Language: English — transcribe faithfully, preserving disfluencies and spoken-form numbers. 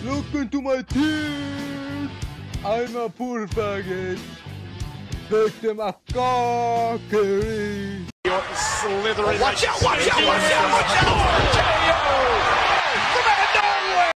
Look into my teeth. I'm a poor faggot. Victim of cockery. Slithering. Watch out, watch out, watch out, watch out!